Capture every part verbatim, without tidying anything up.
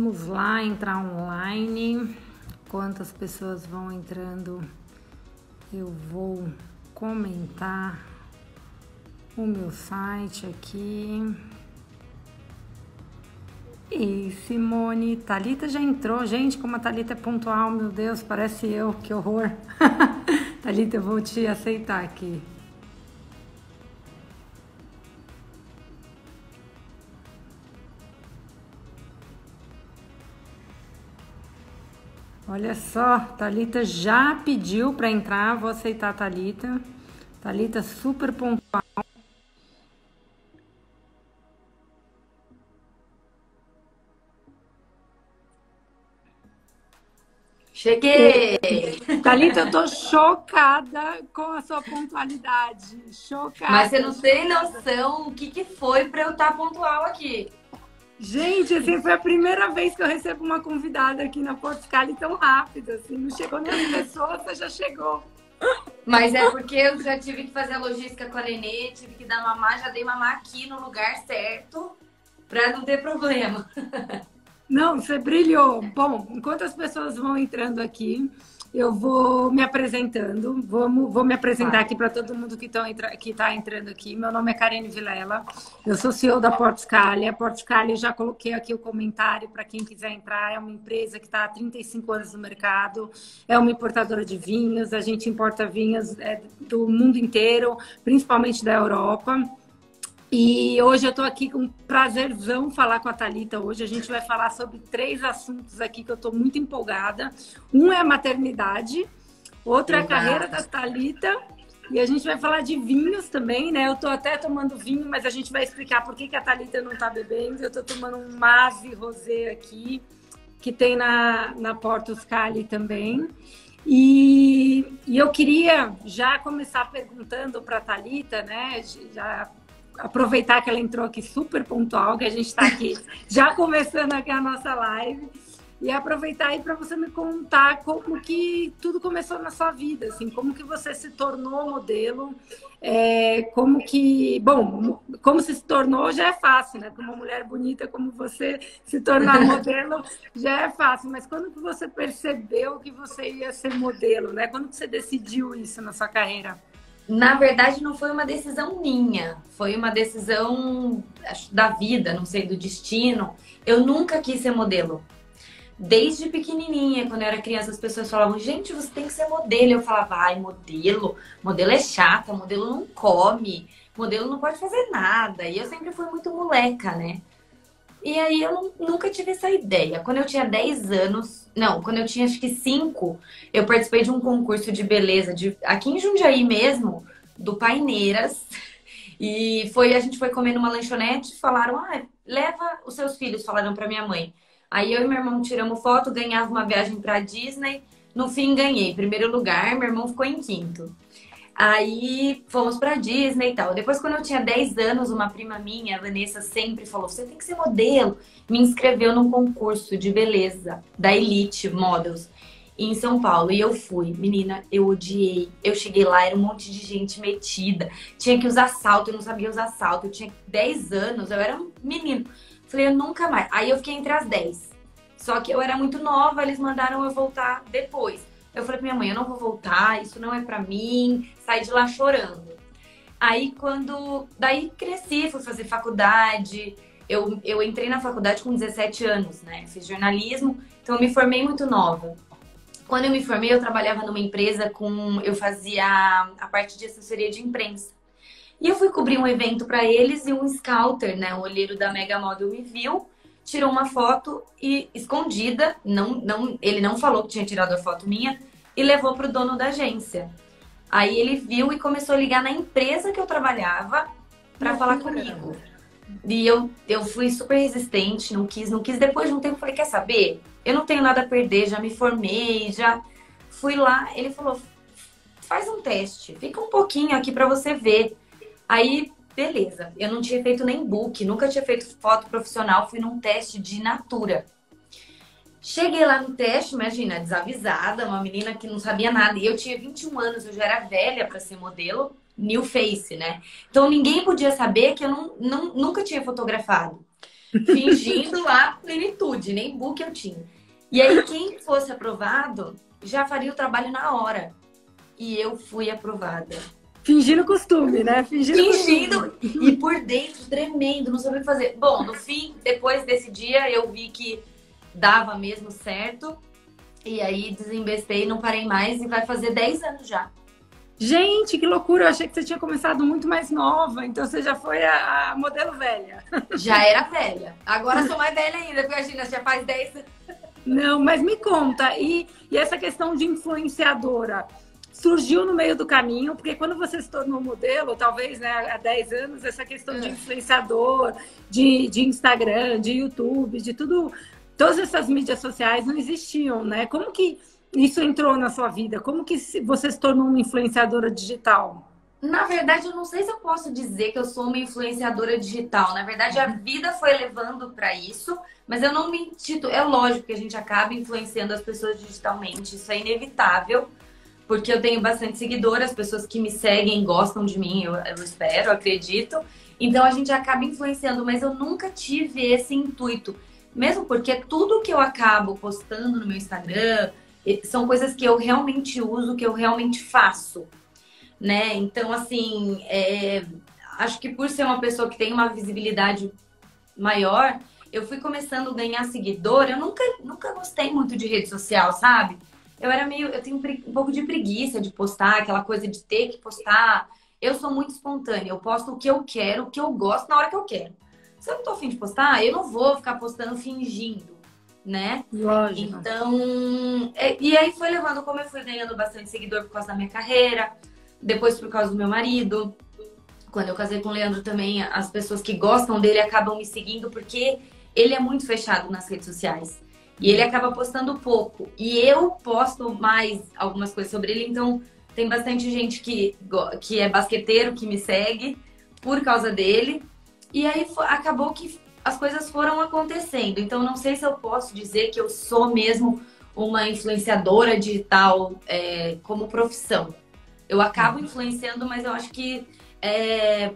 vamos lá entrar online. Quantas pessoas vão entrando, eu vou comentar o meu site aqui. E Simone, Thalita já entrou. Gente, como a Thalita é pontual, meu Deus, parece eu, que horror. Thalita, eu vou te aceitar aqui. Olha só, Thalita já pediu para entrar, vou aceitar a Thalita. Thalita super pontual. Cheguei! Thalita, eu tô chocada com a sua pontualidade. Chocada. Mas você não tem noção o que, que foi para eu estar pontual aqui. Gente, assim, foi a primeira vez que eu recebo uma convidada aqui na Porto Scali tão rápido, assim, não chegou nem as pessoas, você já chegou. Mas é porque eu já tive que fazer a logística com a Nenê, tive que dar mamar, já dei mamar aqui no lugar certo, para não ter problema. Não, você brilhou. Bom, enquanto as pessoas vão entrando aqui, eu vou me apresentando. Vamos, vou me apresentar aqui para todo mundo que está entrando aqui. Meu nome é Karine Vilela, eu sou C E O da Porto Scali. A Porto Scali, já coloquei aqui o comentário para quem quiser entrar. É uma empresa que está há trinta e cinco anos no mercado, é uma importadora de vinhos. A gente importa vinhos é, do mundo inteiro, principalmente da Europa. E hoje eu estou aqui com um prazerzão falar com a Thalita. Hoje a gente vai falar sobre três assuntos aqui que eu estou muito empolgada. Um é a maternidade, outro é a carreira da Thalita e a gente vai falar de vinhos também, né? Eu estou até tomando vinho, mas a gente vai explicar por que, que a Thalita não está bebendo. Eu estou tomando um Mave Rosé aqui, que tem na, na Porto Scali também. E, e eu queria já começar perguntando para a Thalita, né? Já aproveitar que ela entrou aqui super pontual, que a gente está aqui já começando aqui a nossa live, e aproveitar aí para você me contar como que tudo começou na sua vida, assim, como que você se tornou modelo, é, como que, bom, como se tornou já é fácil, né? Com uma mulher bonita como você se tornar modelo já é fácil, mas quando que você percebeu que você ia ser modelo, né? Quando que você decidiu isso na sua carreira? Na verdade, não foi uma decisão minha, foi uma decisão acho, da vida, não sei, do destino. Eu nunca quis ser modelo. Desde pequenininha, quando eu era criança, as pessoas falavam, gente, você tem que ser modelo. Eu falava, ai, modelo, modelo é chata, modelo não come, modelo não pode fazer nada. E eu sempre fui muito moleca, né? E aí eu não, nunca tive essa ideia. Quando eu tinha dez anos, não, quando eu tinha acho que cinco, eu participei de um concurso de beleza de, aqui em Jundiaí mesmo, do Paineiras. E foi, a gente foi comer numa lanchonete, falaram, ah, leva os seus filhos, falaram pra minha mãe. Aí eu e meu irmão tiramos foto, ganhava uma viagem pra Disney. No fim ganhei primeiro lugar, meu irmão ficou em quinto. Aí fomos pra Disney e tal. Depois, quando eu tinha dez anos, uma prima minha, a Vanessa, sempre falou, você tem que ser modelo. Me inscreveu num concurso de beleza da Elite Models em São Paulo. E eu fui. Menina, eu odiei. Eu cheguei lá, era um monte de gente metida. Tinha que usar salto, eu não sabia usar salto. Eu tinha dez anos, eu era um menino. Falei, eu nunca mais. Aí eu fiquei entre as dez. Só que eu era muito nova, eles mandaram eu voltar depois. Eu falei pra minha mãe, eu não vou voltar, isso não é pra mim. Saí de lá chorando. Aí quando... Daí cresci, fui fazer faculdade. Eu, eu entrei na faculdade com dezessete anos, né? Fiz jornalismo, então eu me formei muito nova. Quando eu me formei, eu trabalhava numa empresa com... Eu fazia a parte de assessoria de imprensa. E eu fui cobrir um evento pra eles e um scouter, né? O olheiro da Mega Model me viu, tirou uma foto e escondida, não, não, ele não falou que tinha tirado a foto minha, e levou pro dono da agência. Aí ele viu e começou a ligar na empresa que eu trabalhava para falar comigo. E eu, eu fui super resistente, não quis, não quis. Depois de um tempo, falei, quer saber? Eu não tenho nada a perder, já me formei, já fui lá. Ele falou, faz um teste, fica um pouquinho aqui para você ver. Aí, beleza. Eu não tinha feito nem book, nunca tinha feito foto profissional, fui num teste de Natura. Cheguei lá no teste, imagina, desavisada, uma menina que não sabia nada. E eu tinha vinte e um anos, eu já era velha para ser modelo, new face, né? Então ninguém podia saber que eu não, não, nunca tinha fotografado. fingindo a plenitude, nem book eu tinha. E aí, quem fosse aprovado já faria o trabalho na hora. E eu fui aprovada. Fingindo costume, né? Fingindo, Fingindo costume. e por dentro tremendo, não sabia o que fazer. Bom, no fim, depois desse dia, eu vi que dava mesmo certo. E aí desembestei, não parei mais e vai fazer dez anos já. Gente, que loucura! Eu achei que você tinha começado muito mais nova, então você já foi a, a modelo velha. Já era velha. Agora sou mais velha ainda, porque imagina, já faz dez anos. Não, mas me conta, e, e essa questão de influenciadora surgiu no meio do caminho, porque quando você se tornou modelo, talvez né, há dez anos, essa questão de influenciador, de, de Instagram, de YouTube, de tudo, todas essas mídias sociais não existiam, né? Como que isso entrou na sua vida? Como que você se tornou uma influenciadora digital? Na verdade, eu não sei se eu posso dizer que eu sou uma influenciadora digital. Na verdade, a vida foi levando para isso, mas eu não me intitulo. É lógico que a gente acaba influenciando as pessoas digitalmente, isso é inevitável, porque eu tenho bastante seguidores, as pessoas que me seguem gostam de mim, eu, eu espero, eu acredito. Então a gente acaba influenciando, mas eu nunca tive esse intuito. Mesmo porque tudo que eu acabo postando no meu Instagram são coisas que eu realmente uso, que eu realmente faço. Né? Então, assim, é, acho que por ser uma pessoa que tem uma visibilidade maior, eu fui começando a ganhar seguidor. Eu nunca, nunca gostei muito de rede social, sabe? Eu era meio, eu tenho um pouco de preguiça de postar, aquela coisa de ter que postar. Eu sou muito espontânea, eu posto o que eu quero, o que eu gosto na hora que eu quero. Se eu não tô afim de postar, eu não vou ficar postando fingindo, né? Lógico. Então, é, e aí foi levando, como eu fui ganhando bastante seguidor por causa da minha carreira. Depois por causa do meu marido. Quando eu casei com o Leandro também, as pessoas que gostam dele acabam me seguindo porque ele é muito fechado nas redes sociais. E ele acaba postando pouco. E eu posto mais algumas coisas sobre ele. Então, tem bastante gente que, que é basqueteiro, que me segue por causa dele. E aí acabou que as coisas foram acontecendo. Então, não sei se eu posso dizer que eu sou mesmo uma influenciadora digital é, como profissão. Eu acabo influenciando, mas eu acho que é...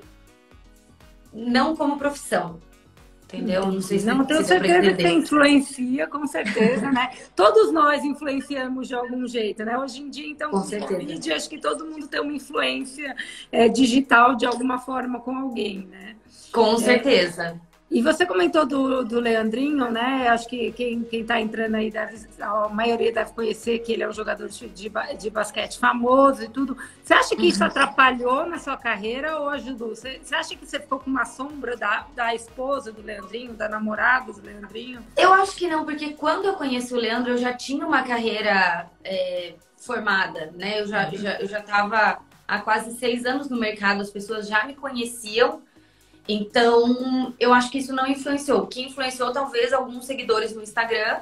não como profissão. Entendeu? Não sei se não tenho se certeza que você influencia, com certeza, né? Todos nós influenciamos de algum jeito, né? Hoje em dia, então, com com mídia, acho que todo mundo tem uma influência é, digital de alguma forma com alguém, né? Com certeza. É... E você comentou do, do Leandrinho, né? Acho que quem, quem tá entrando aí, deve, a maioria deve conhecer que ele é um jogador de, de, de basquete famoso e tudo. Você acha que uhum. isso atrapalhou na sua carreira ou ajudou? Você, você acha que você ficou com uma sombra da, da esposa do Leandrinho, da namorada do Leandrinho? Eu acho que não, porque quando eu conheci o Leandro, eu já tinha uma carreira é, formada, né? Eu já, uhum. já, eu já tava há quase seis anos no mercado, as pessoas já me conheciam. Então, eu acho que isso não influenciou. O que influenciou, talvez, alguns seguidores no Instagram,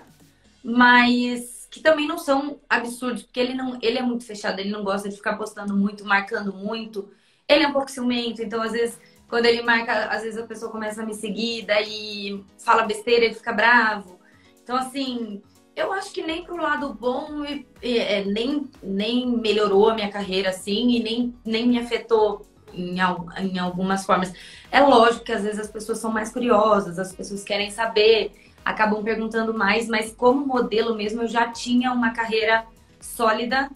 mas que também não são absurdos, porque ele, não, ele é muito fechado, ele não gosta de ficar postando muito, marcando muito. Ele é um pouco ciumento, então, às vezes, quando ele marca, às vezes a pessoa começa a me seguir, daí fala besteira, ele fica bravo. Então, assim, eu acho que nem pro lado bom, e, e, é, nem, nem melhorou a minha carreira, assim, e nem, nem me afetou Em, em algumas formas. É lógico que às vezes as pessoas são mais curiosas, as pessoas querem saber, acabam perguntando mais, mas como modelo mesmo eu já tinha uma carreira sólida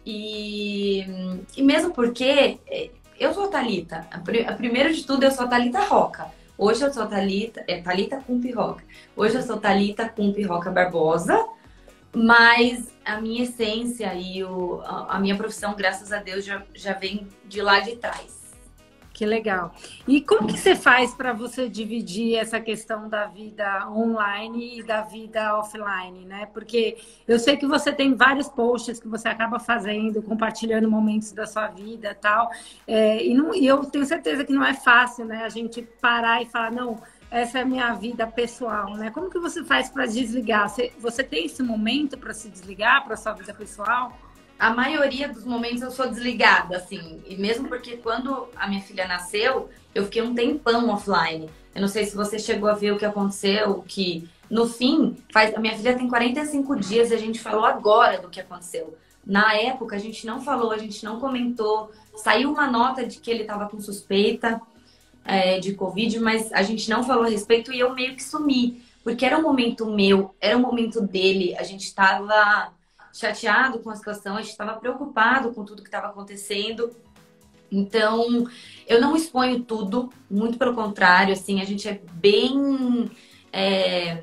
e, e mesmo porque eu sou a Thalita, a primeiro de tudo eu sou a Thalita Roca. Hoje eu sou a Thalita, é Thalita Cumpi Roca. Hoje eu sou Thalita Cumpi Roca Barbosa, mas a minha essência e o, a minha profissão, graças a Deus, já, já vem de lá de trás. Que legal. E como que você faz para você dividir essa questão da vida online e da vida offline, né? Porque eu sei que você tem vários posts que você acaba fazendo, compartilhando momentos da sua vida e tal. É, e, não, e eu tenho certeza que não é fácil, né? A gente parar e falar, não, essa é a minha vida pessoal, né? Como que você faz para desligar? Você, você tem esse momento para se desligar para sua vida pessoal? A maioria dos momentos eu sou desligada, assim. E mesmo porque quando a minha filha nasceu, eu fiquei um tempão offline. Eu não sei se você chegou a ver o que aconteceu, que no fim, faz... a minha filha tem quarenta e cinco dias e a gente falou agora do que aconteceu. Na época, a gente não falou, a gente não comentou. Saiu uma nota de que ele estava com suspeita. é, de Covid, mas a gente não falou a respeito e eu meio que sumi. Porque era um momento meu, era um momento dele, a gente estava chateado com a situação, a gente estava preocupado com tudo que estava acontecendo. Então, eu não exponho tudo, muito pelo contrário, assim, a gente é bem... É...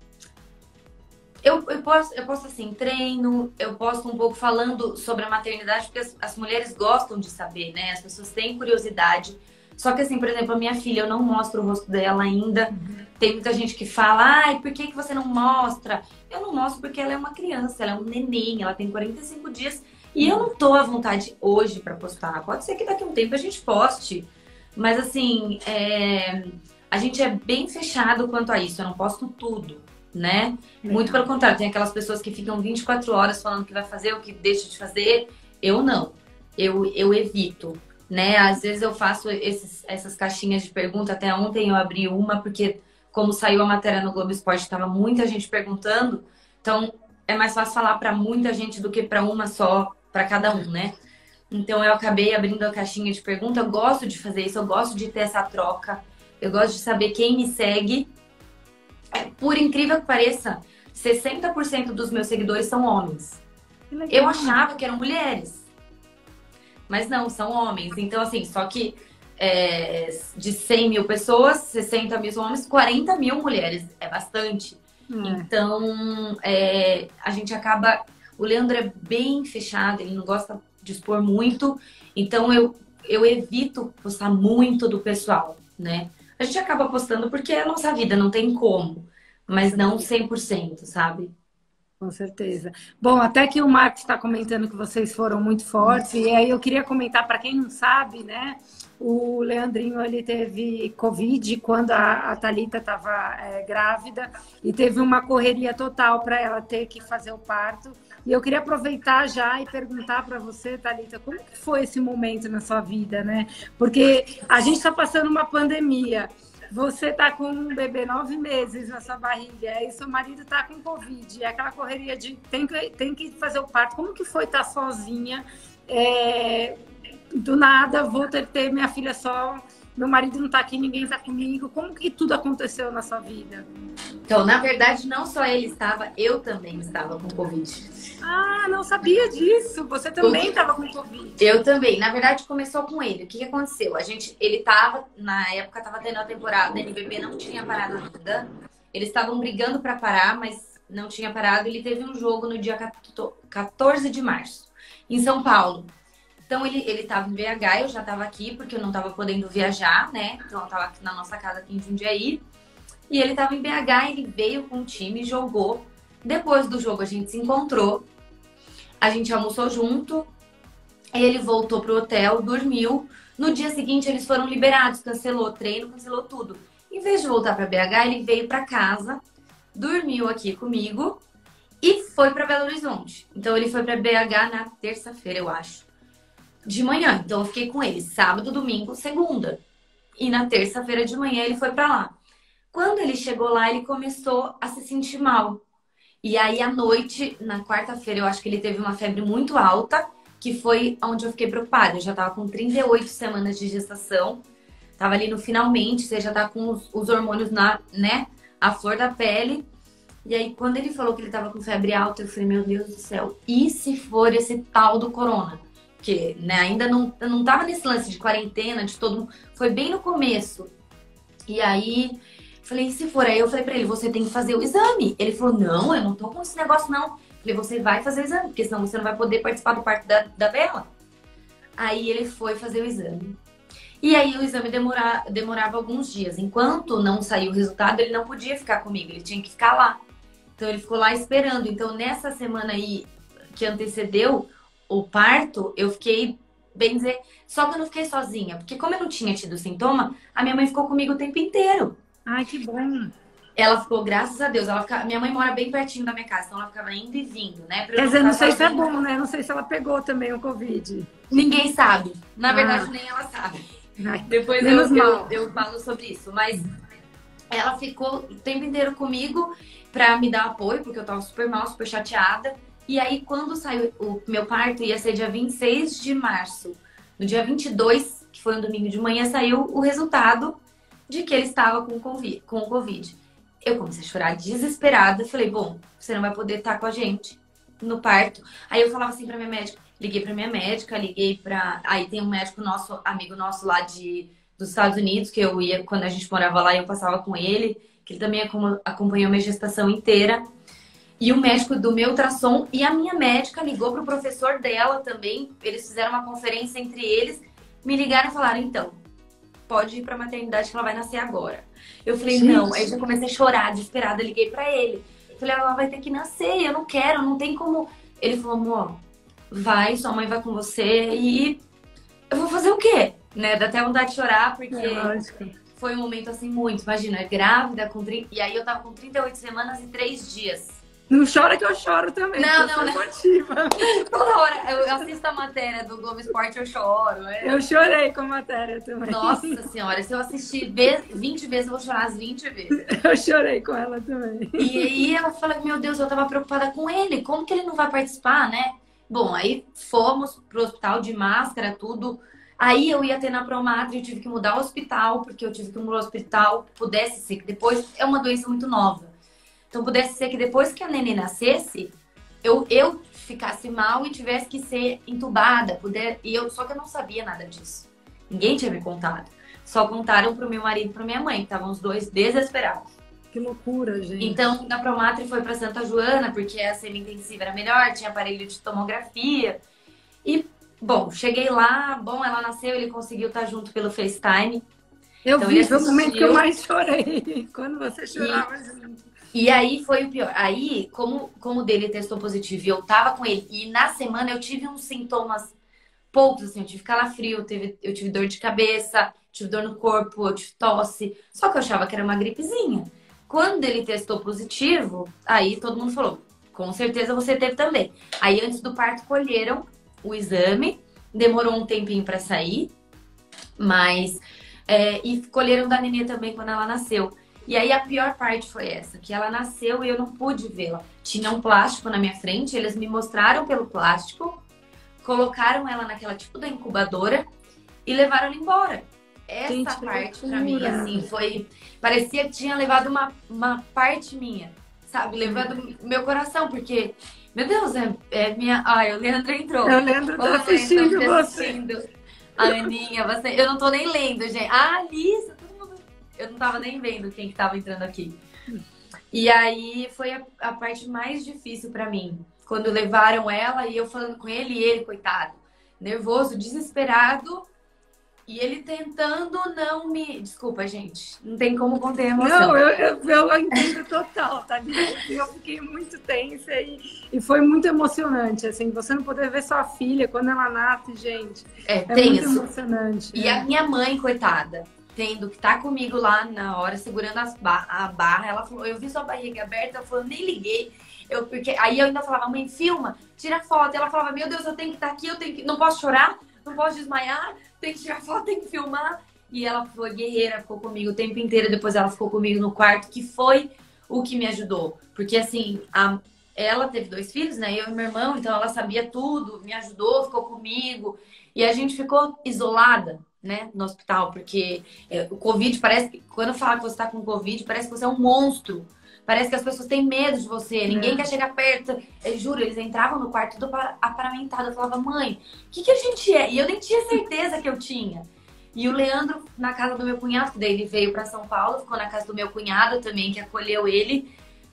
Eu, eu, posso, eu posso, assim, treino, eu posto um pouco falando sobre a maternidade, porque as, as mulheres gostam de saber, né? As pessoas têm curiosidade. Só que, assim, por exemplo, a minha filha, eu não mostro o rosto dela ainda. Uhum. Tem muita gente que fala, ai, por que, que você não mostra? Eu não mostro porque ela é uma criança, ela é um neném, ela tem quarenta e cinco dias e eu não tô à vontade hoje pra postar. Pode ser que daqui a um tempo a gente poste. Mas, assim, é... a gente é bem fechado quanto a isso. Eu não posto tudo, né? Legal. Muito pelo contrário, tem aquelas pessoas que ficam vinte e quatro horas falando que vai fazer, o que deixa de fazer. Eu não. Eu, eu evito. Né? Às vezes eu faço esses, essas caixinhas de pergunta. Até ontem eu abri uma, porque como saiu a matéria no Globo Esporte, estava muita gente perguntando. Então, é mais fácil falar para muita gente do que para uma só, para cada um, né? Então, eu acabei abrindo a caixinha de pergunta. Eu gosto de fazer isso, eu gosto de ter essa troca. Eu gosto de saber quem me segue. Por incrível que pareça, sessenta por cento dos meus seguidores são homens. Eu achava que eram mulheres. Mas não, são homens. Então, assim, só que é, de cem mil pessoas, sessenta mil homens, quarenta mil mulheres. É bastante. Hum. Então, é, a gente acaba... O Leandro é bem fechado, ele não gosta de expor muito. Então, eu, eu evito postar muito do pessoal, né? A gente acaba postando porque é a nossa vida, não tem como. Mas não cem por cento, sabe? Com certeza. Bom, até que o Marcos está comentando que vocês foram muito fortes, e aí eu queria comentar, para quem não sabe, né? O Leandrinho, ele teve Covid quando a, a Thalita estava é, grávida, e teve uma correria total para ela ter que fazer o parto. E eu queria aproveitar já e perguntar para você, Thalita, como que foi esse momento na sua vida, né? Porque a gente está passando uma pandemia. Você tá com um bebê nove meses na sua barriga, e seu marido tá com Covid, é aquela correria de tem que, tem que fazer o parto. Como que foi estar sozinha? É, do nada, vou ter, ter minha filha só, meu marido não tá aqui, ninguém tá comigo. Como que tudo aconteceu na sua vida? Então, na verdade, não só ele estava, eu também estava com Covid. Ah, não sabia disso. Você também estava com Covid. Eu também. Na verdade, começou com ele. O que, que aconteceu? A gente, ele tava, na época, estava tendo a temporada, a N B B não tinha parado ainda. Eles estavam brigando para parar, mas não tinha parado. Ele teve um jogo no dia quatorze de março, em São Paulo. Então, ele, ele tava em B H, eu já estava aqui, porque eu não estava podendo viajar, né? Então, eu estava aqui na nossa casa, aqui em Jundiaí. E ele estava em B H, ele veio com o time, jogou. Depois do jogo, a gente se encontrou. A gente almoçou junto, ele voltou pro hotel, dormiu. No dia seguinte, eles foram liberados, cancelou o treino, cancelou tudo. Em vez de voltar para B H, ele veio para casa, dormiu aqui comigo e foi para Belo Horizonte. Então, ele foi para B H na terça-feira, eu acho, de manhã. Então, eu fiquei com ele sábado, domingo, segunda. E na terça-feira de manhã, ele foi para lá. Quando ele chegou lá, ele começou a se sentir mal. E aí, à noite, na quarta-feira, eu acho que ele teve uma febre muito alta, que foi onde eu fiquei preocupada. Eu já tava com trinta e oito semanas de gestação. Tava ali no finalmente, você já tá com os, os hormônios na, né, a flor da pele. E aí, quando ele falou que ele tava com febre alta, eu falei, meu Deus do céu, e se for esse tal do corona? Porque, né, ainda não, não tava nesse lance de quarentena, de todo mundo. Foi bem no começo. E aí... Falei, e se for? Aí eu falei pra ele, você tem que fazer o exame. Ele falou, não, eu não tô com esse negócio, não. Falei, você vai fazer o exame, porque senão você não vai poder participar do parto da, da Bela. Aí ele foi fazer o exame. E aí o exame demora, demorava alguns dias. Enquanto não saiu o resultado, ele não podia ficar comigo, ele tinha que ficar lá. Então ele ficou lá esperando. Então nessa semana aí que antecedeu o parto, eu fiquei, bem dizer, só que eu não fiquei sozinha. Porque como eu não tinha tido sintoma, a minha mãe ficou comigo o tempo inteiro. Ai, que bom. Ela ficou, graças a Deus, ela fica... minha mãe mora bem pertinho da minha casa, então ela ficava indo e vindo, né? Quer dizer, não sei se é bom, né? Não sei se ela pegou também o Covid. Ninguém sabe. Na ah. verdade, nem ela sabe. Ai, Depois eu, eu, eu falo sobre isso. Mas ela ficou o tempo inteiro comigo pra me dar apoio, porque eu tava super mal, super chateada. E aí, quando saiu o meu parto, ia ser dia vinte e seis de março. No dia vinte e dois, que foi um domingo de manhã, saiu o resultado de que ele estava com Covid. Com o Covid. Eu comecei a chorar desesperada. Falei, bom, você não vai poder estar com a gente no parto. Aí eu falava assim pra minha médica. Liguei pra minha médica, liguei pra... Aí tem um médico nosso, amigo nosso lá de, dos Estados Unidos, que eu ia, quando a gente morava lá, eu passava com ele. Que ele também acompanhou minha gestação inteira. E o médico do meu ultrassom e a minha médica ligou pro professor dela também. Eles fizeram uma conferência entre eles. Me ligaram e falaram, então, pode ir pra maternidade que ela vai nascer agora. Eu falei, gente, não. Aí eu já comecei a chorar, desesperada. Liguei pra ele. Eu falei, ela vai ter que nascer, eu não quero, não tem como... Ele falou, amor, vai, sua mãe vai com você e eu vou fazer o quê? Né? Dá até vontade de chorar, porque é, foi um momento assim muito... Imagina, grávida, com trinta... e aí eu tava com trinta e oito semanas e três dias. Não chora que eu choro também. Não, não, não. Toda hora eu assisto a matéria do Globo Esporte, eu choro. É. Eu chorei com a matéria também. Nossa senhora, se eu assistir vinte vezes, eu vou chorar as vinte vezes. Eu chorei com ela também. E aí ela fala, meu Deus, eu tava preocupada com ele. Como que ele não vai participar, né? Bom, aí fomos pro hospital de máscara, tudo. Aí eu ia ter na Promatre, eu tive que mudar o hospital, porque eu tive que mudar o hospital. Pudesse ser que depois é uma doença muito nova. Então, pudesse ser que depois que a neném nascesse, eu, eu ficasse mal e tivesse que ser entubada. Puder, e eu, só que eu não sabia nada disso. Ninguém tinha me contado. Só contaram pro meu marido e pra minha mãe, que estavam os dois desesperados. Que loucura, gente. Então, da Promatre foi pra Santa Joana, porque a semi-intensiva era melhor, tinha aparelho de tomografia. E, bom, cheguei lá, bom, ela nasceu, ele conseguiu estar junto pelo FaceTime. Eu então, vi, foi o momento que eu mais chorei. Quando você chorava, e... junto. E aí foi o pior. Aí, como, como o dele testou positivo e eu tava com ele, e na semana eu tive uns sintomas poucos, assim, eu tive calafrio, eu tive, eu tive dor de cabeça, tive dor no corpo, eu tive tosse. Só que eu achava que era uma gripezinha. Quando ele testou positivo, aí todo mundo falou, com certeza você teve também. Aí antes do parto colheram o exame, demorou um tempinho pra sair, mas... É, e colheram da nenê também quando ela nasceu. E aí a pior parte foi essa, que ela nasceu e eu não pude vê-la. Tinha um plástico na minha frente, eles me mostraram pelo plástico, colocaram ela naquela tipo da incubadora e levaram ela embora. Essa Gente, parte loucura. Pra mim, assim, foi... Parecia que tinha levado uma, uma parte minha, sabe? Levado o meu coração, porque... Meu Deus, é, é minha... Ai, o Leandro entrou. Eu lembro de assistindo você. A Aninha, você... Eu não tô nem lendo, gente. Ah, Alissa, eu não tava nem vendo quem que tava entrando aqui. E aí foi a, a parte mais difícil pra mim. Quando levaram ela e eu falando com ele, e ele, coitado, nervoso, desesperado. E ele tentando não me... Desculpa, gente. Não tem como conter a emoção. Não, eu, eu, eu entendo total, tá? Eu fiquei muito tensa e, e foi muito emocionante, assim. Você não poder ver sua filha quando ela nasce, gente. É, é tenso. muito emocionante. E é. a minha mãe, coitada, tendo que tá comigo lá na hora, segurando as ba a barra, ela falou, eu vi sua barriga aberta, eu falei, nem liguei. Eu, porque... Aí eu ainda falava, mãe, filma, tira foto. E ela falava, meu Deus, eu tenho que estar aqui, eu tenho que... não posso chorar, não posso desmaiar, tem que tirar foto, tem que filmar. E ela foi guerreira, ficou comigo o tempo inteiro, depois ela ficou comigo no quarto, que foi o que me ajudou. Porque assim, a... ela teve dois filhos, né, eu e meu irmão, então ela sabia tudo, me ajudou, ficou comigo. E a gente ficou isolada, né, no hospital, porque é, o Covid parece que, quando fala que você tá com Covid, parece que você é um monstro. Parece que as pessoas têm medo de você, ninguém é. quer chegar perto. Eu juro, eles entravam no quarto tudo aparamentado. Eu falava, mãe, o que, que a gente é? E eu nem tinha certeza que eu tinha. E o Leandro, na casa do meu cunhado, que daí ele veio pra São Paulo, ficou na casa do meu cunhado também, que acolheu ele.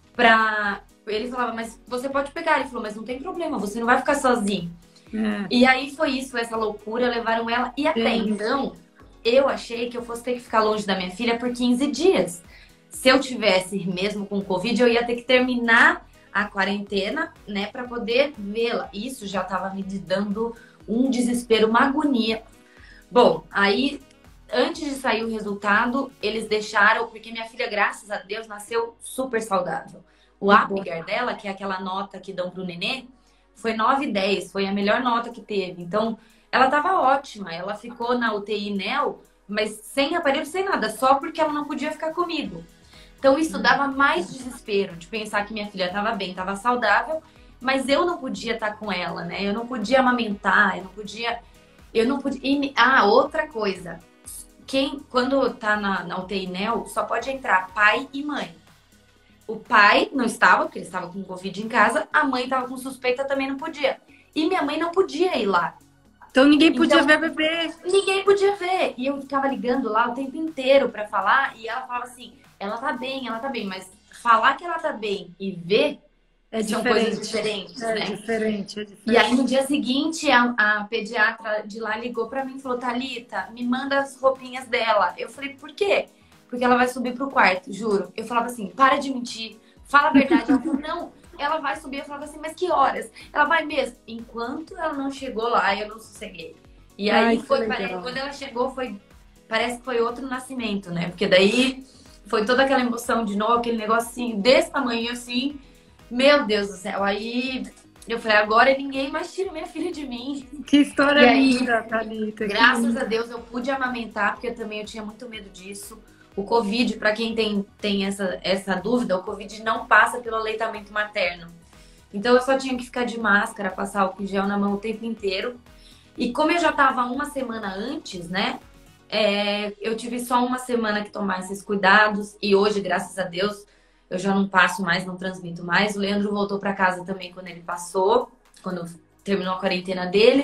Pra... Ele falava, mas você pode pegar. Ele falou, mas não tem problema, você não vai ficar sozinho. É. E aí foi isso, essa loucura, levaram ela. E até é. então, eu achei que eu fosse ter que ficar longe da minha filha por quinze dias. Se eu tivesse mesmo com Covid, eu ia ter que terminar a quarentena, né, para poder vê-la. Isso já estava me dando um desespero, uma agonia. Bom, aí, antes de sair o resultado, eles deixaram, porque minha filha, graças a Deus, nasceu super saudável. O Apgar dela, que é aquela nota que dão pro nenê, foi nove e dez, foi a melhor nota que teve. Então, ela estava ótima, ela ficou na U T I N E L, mas sem aparelho, sem nada, só porque ela não podia ficar comigo. Então isso dava mais desespero de pensar que minha filha estava bem, estava saudável, mas eu não podia estar com ela, né? Eu não podia amamentar, eu não podia... Eu não podia. E, ah, outra coisa. Quem, quando tá na, na U T I Neo, só pode entrar pai e mãe. O pai não estava, porque ele estava com Covid em casa. A mãe estava com suspeita, também não podia. E minha mãe não podia ir lá. Então ninguém podia Então, ver bebê. Ninguém podia ver. E eu ficava ligando lá o tempo inteiro pra falar. E ela falava assim, ela tá bem, ela tá bem. Mas falar que ela tá bem e ver É são diferente. coisas diferentes, É né? diferente, é diferente. E aí no dia seguinte, a, a pediatra de lá ligou pra mim e falou, Thalita, me manda as roupinhas dela. Eu falei, por quê? Porque ela vai subir pro quarto, juro. Eu falava assim, para de mentir, fala a verdade. Ela falou, não, ela vai subir. Eu falava assim, mas que horas? Ela vai mesmo. Enquanto ela não chegou lá, eu não sosseguei. E aí Ai, foi, parece, quando ela chegou, foi, parece que foi outro nascimento, né? Porque daí foi toda aquela emoção de novo, aquele negocinho desse tamanho assim. Meu Deus do céu. Aí eu falei, agora ninguém mais tira minha filha de mim. Que história E aí, linda, Thalita. graças a Deus eu pude amamentar, porque eu também eu tinha muito medo disso. O Covid, para quem tem, tem essa, essa dúvida, o Covid não passa pelo aleitamento materno. Então eu só tinha que ficar de máscara, passar álcool em gel na mão o tempo inteiro. E como eu já estava uma semana antes, né? É, eu tive só uma semana que tomar esses cuidados. E hoje, graças a Deus, eu já não passo mais, não transmito mais. O Leandro voltou para casa também quando ele passou, quando terminou a quarentena dele.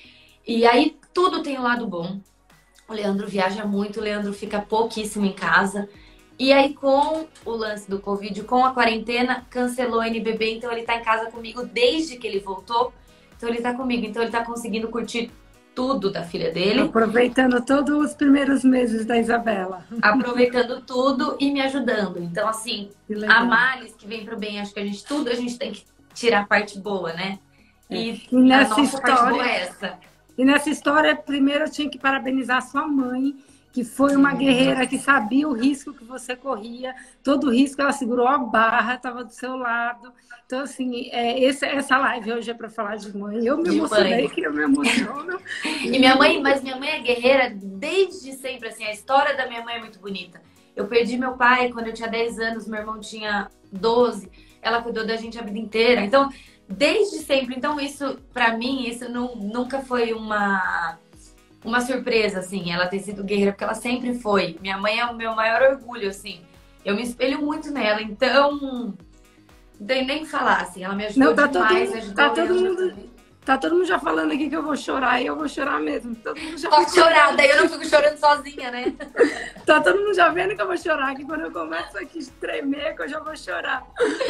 E aí tudo tem um lado bom. O Leandro viaja muito, o Leandro fica pouquíssimo em casa. E aí com o lance do Covid, com a quarentena, cancelou o N B B. Então ele tá em casa comigo desde que ele voltou. Então ele tá comigo, então ele tá conseguindo curtir tudo da filha dele. Aproveitando todos os primeiros meses da Isabela. Aproveitando tudo e me ajudando. Então, assim, a Males que vem pro bem, acho que a gente tudo a gente tem que tirar a parte boa, né? E, e nessa a nossa história, parte boa é essa. E nessa história, primeiro eu tinha que parabenizar sua mãe, que foi uma guerreira que sabia o risco que você corria, todo o risco ela segurou a barra, estava do seu lado. Então, assim, é, esse, essa live hoje é para falar de mãe. Eu me De emocionei, mãe. que eu me emociono. E minha mãe, mas minha mãe é guerreira desde sempre, assim, a história da minha mãe é muito bonita. Eu perdi meu pai quando eu tinha dez anos, meu irmão tinha doze, ela cuidou da gente a vida inteira. Então, desde sempre. Então, isso, pra mim, isso não, nunca foi uma... uma surpresa, assim, ela ter sido guerreira, porque ela sempre foi. Minha mãe é o meu maior orgulho, assim. Eu me espelho muito nela, então... Não tem nem que falar, assim. Ela me ajudou não, tá demais, todo, ajudou tá todo mundo também. Tá todo mundo já falando aqui que eu vou chorar e eu vou chorar mesmo. Todo mundo já Pode chorar, daí eu não fico chorando sozinha, né? Tá todo mundo já vendo que eu vou chorar, que quando eu começo aqui a tremer, que eu já vou chorar.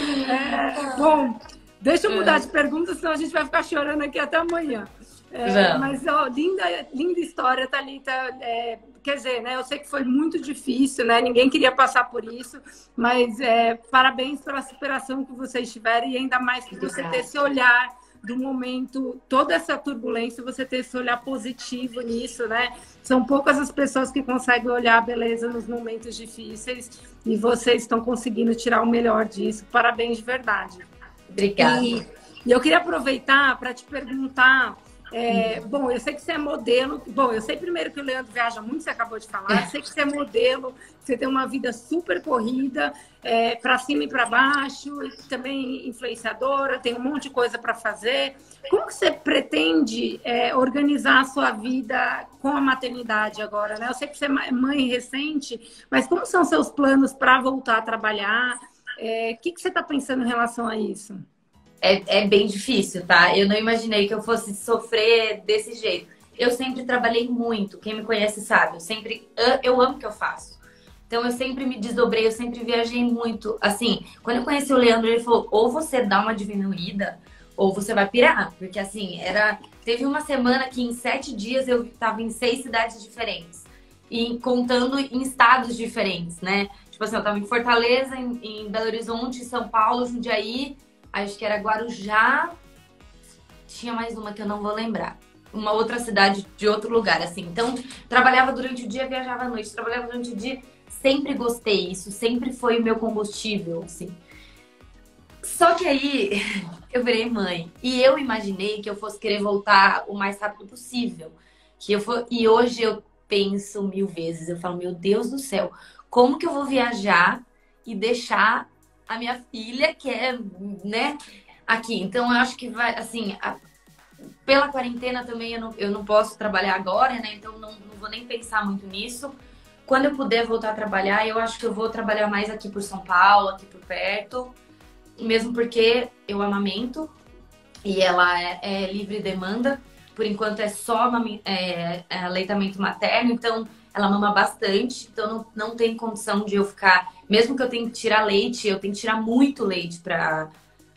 É, bom, deixa eu mudar de pergunta, senão a gente vai ficar chorando aqui até amanhã. É, mas, ó, linda, linda história, Thalita. É, quer dizer, né? Eu sei que foi muito difícil, né? Ninguém queria passar por isso, mas é, parabéns pela superação que vocês tiveram e ainda mais que você ter esse olhar do momento, toda essa turbulência, você ter esse olhar positivo nisso, né? São poucas as pessoas que conseguem olhar a beleza nos momentos difíceis e vocês estão conseguindo tirar o melhor disso. Parabéns de verdade. Obrigada. E, e eu queria aproveitar para te perguntar. É, bom, eu sei que você é modelo. Bom, eu sei primeiro que o Leandro viaja muito, você acabou de falar. Eu sei que você é modelo, você tem uma vida super corrida, é, para cima e para baixo, e também influenciadora, tem um monte de coisa para fazer. Como que você pretende é, organizar a sua vida com a maternidade agora, né? Eu sei que você é mãe recente, mas como são seus planos para voltar a trabalhar? É, o que, que você está pensando em relação a isso? É, é bem difícil, tá? Eu não imaginei que eu fosse sofrer desse jeito. Eu sempre trabalhei muito. Quem me conhece sabe. Eu sempre... Eu amo o que eu faço. Então, eu sempre me desdobrei. Eu sempre viajei muito. Assim, quando eu conheci o Leandro, ele falou... Ou você dá uma diminuída, ou você vai pirar. Porque, assim, era... Teve uma semana que em sete dias eu tava em seis cidades diferentes. E contando em estados diferentes, né? Tipo assim, eu tava em Fortaleza, em, em Belo Horizonte, São Paulo, Jundiaí... Acho que era Guarujá, tinha mais uma que eu não vou lembrar. Uma outra cidade de outro lugar, assim. Então, trabalhava durante o dia, viajava à noite. Trabalhava durante o dia, sempre gostei. Isso sempre foi o meu combustível, assim. Só que aí, eu virei mãe. E eu imaginei que eu fosse querer voltar o mais rápido possível. Que eu for... E hoje eu penso mil vezes. Eu falo, meu Deus do céu, como que eu vou viajar e deixar... a minha filha, que é, né, aqui. Então, eu acho que vai, assim, a, pela quarentena também eu não, eu não posso trabalhar agora, né? Então não, não vou nem pensar muito nisso. Quando eu puder voltar a trabalhar, eu acho que eu vou trabalhar mais aqui por São Paulo, aqui por perto. Mesmo porque eu amamento e ela é, é livre demanda. Por enquanto é só é, é, aleitamento materno, então ela mama bastante. Então não, não tem condição de eu ficar... Mesmo que eu tenha que tirar leite, eu tenho que tirar muito leite pra,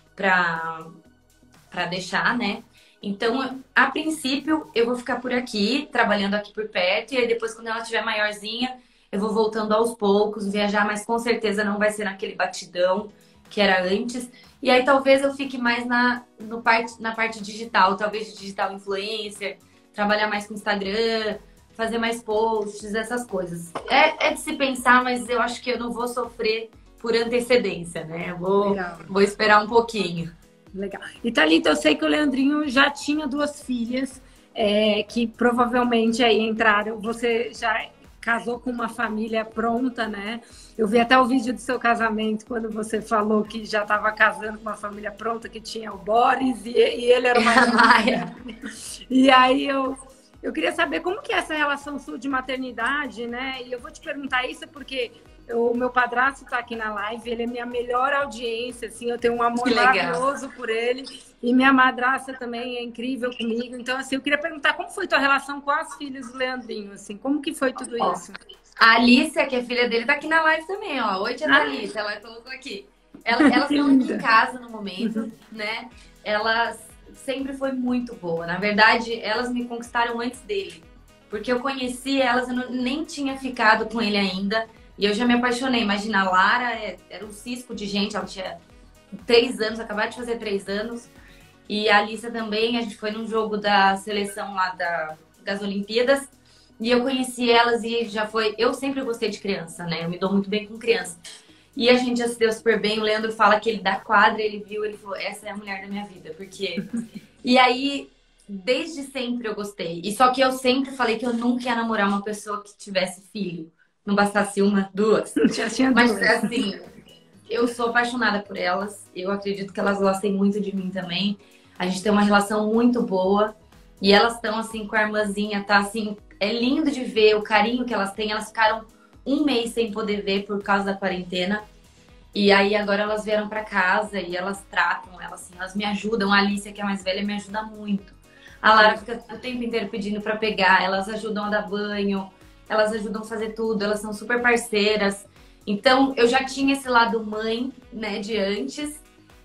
pra, pra deixar, né? Então, a princípio, eu vou ficar por aqui, trabalhando aqui por perto. E aí depois, quando ela estiver maiorzinha, eu vou voltando aos poucos, viajar. Mas com certeza não vai ser naquele batidão que era antes. E aí talvez eu fique mais na, no parte, na parte digital. Talvez de digital influencer, trabalhar mais com Instagram, fazer mais posts, essas coisas. É, é de se pensar, mas eu acho que eu não vou sofrer por antecedência, né? Eu vou, vou esperar um pouquinho. Legal. E Thalita, eu sei que o Leandrinho já tinha duas filhas, é, que provavelmente aí entraram. Você já casou com uma família pronta, né? Eu vi até o vídeo do seu casamento, quando você falou que já estava casando com uma família pronta, que tinha o Boris e, e ele era uma Maia. E aí eu, eu queria saber como que é essa relação sua de maternidade, né? E eu vou te perguntar isso porque... O meu padrasto está aqui na live, ele é minha melhor audiência, assim, eu tenho um amor maravilhoso por ele. E minha madrasta também é incrível comigo. Então, assim, eu queria perguntar como foi tua relação com as filhas do Leandrinho, assim, como que foi tudo ó, isso? A Alicia, que é filha dele, tá aqui na live também, ó. Oi, tia Alicia, ela colocou aqui. Ela, elas estão aqui em casa no momento, uhum. né? Elas sempre foi muito boa. Na verdade, elas me conquistaram antes dele. Porque eu conheci elas, eu não, nem tinha ficado com ele ainda. E eu já me apaixonei. Imagina, a Lara é, era um cisco de gente. Ela tinha três anos, acabou de fazer três anos. E a Alissa também. A gente foi num jogo da seleção lá da, das Olimpíadas. E eu conheci elas e já foi... Eu sempre gostei de criança, né? Eu me dou muito bem com criança. E a gente já se deu super bem. O Leandro fala que ele da quadra, ele viu, ele falou, essa é a mulher da minha vida. Porque... E aí, desde sempre eu gostei. E só que eu sempre falei que eu nunca ia namorar uma pessoa que tivesse filho. Não bastasse uma, duas. Já tinha Mas, duas. assim, eu sou apaixonada por elas. Eu acredito que elas gostem muito de mim também. A gente tem uma relação muito boa. E elas estão, assim, com a irmãzinha, tá, assim... É lindo de ver o carinho que elas têm. Elas ficaram um mês sem poder ver por causa da quarentena. E aí, agora elas vieram pra casa e elas tratam elas, assim, elas me ajudam. A Alicia, que é a mais velha, me ajuda muito. A Lara fica o tempo inteiro pedindo pra pegar. Elas ajudam a dar banho. Elas ajudam a fazer tudo, elas são super parceiras. Então, eu já tinha esse lado mãe, né, de antes.